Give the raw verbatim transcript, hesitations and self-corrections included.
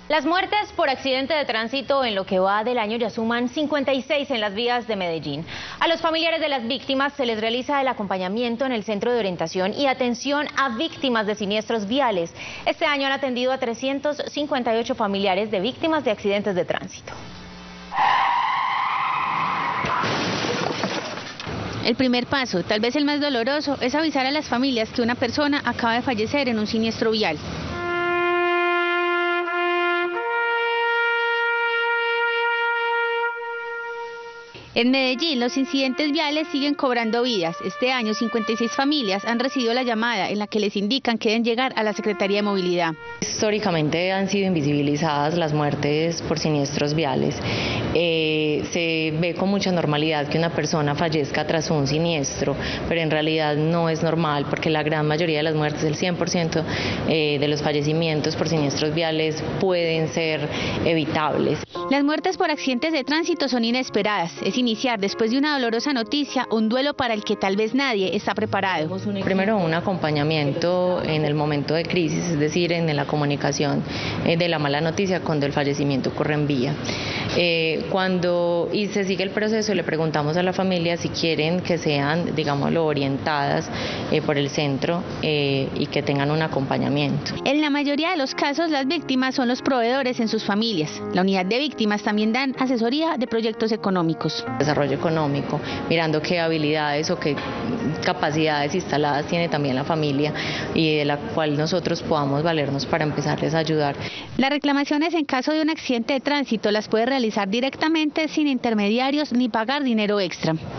Las muertes por accidente de tránsito en lo que va del año ya suman cincuenta y seis en las vías de Medellín. A los familiares de las víctimas se les realiza el acompañamiento en el Centro de Orientación y Atención a Víctimas de Siniestros Viales. Este año han atendido a trescientos cincuenta y ocho familiares de víctimas de accidentes de tránsito. El primer paso, tal vez el más doloroso, es avisar a las familias que una persona acaba de fallecer en un siniestro vial. En Medellín, los incidentes viales siguen cobrando vidas. Este año, cincuenta y seis familias han recibido la llamada en la que les indican que deben llegar a la Secretaría de Movilidad. Históricamente han sido invisibilizadas las muertes por siniestros viales. Eh, se ve con mucha normalidad que una persona fallezca tras un siniestro, pero en realidad no es normal porque la gran mayoría de las muertes, el cien por ciento eh, de los fallecimientos por siniestros viales pueden ser evitables. Las muertes por accidentes de tránsito son inesperadas. Es iniciar, después de una dolorosa noticia, un duelo para el que tal vez nadie está preparado. Primero, un acompañamiento en el momento de crisis, es decir, en la comunicación eh, de la mala noticia cuando el fallecimiento ocurre en vía. Eh, cuando y se sigue el proceso, le preguntamos a la familia si quieren que sean, digámoslo, orientadas eh, por el centro eh, y que tengan un acompañamiento. En la mayoría de los casos, las víctimas son los proveedores en sus familias. La unidad de víctimas también dan asesoría de proyectos económicos. Desarrollo económico, mirando qué habilidades o qué capacidades instaladas tiene también la familia y de la cual nosotros podamos valernos para empezarles a ayudar. Las reclamaciones en caso de un accidente de tránsito las puede realizar directamente sin intermediarios ni pagar dinero extra.